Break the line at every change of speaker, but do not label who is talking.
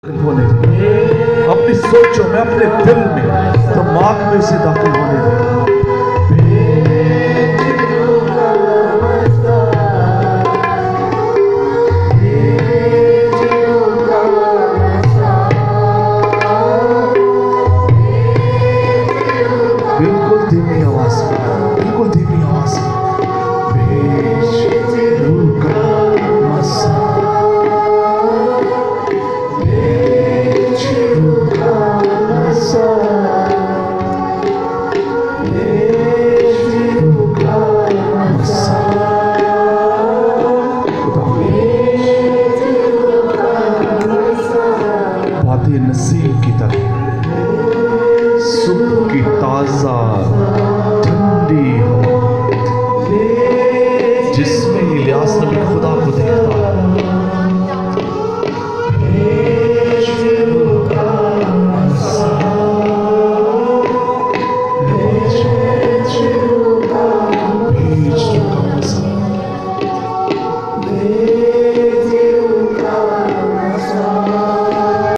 ہونے دیں، اپنی سوچوں میں، اپنے دل میں، دماغ میں سے داخل ہونے دیں۔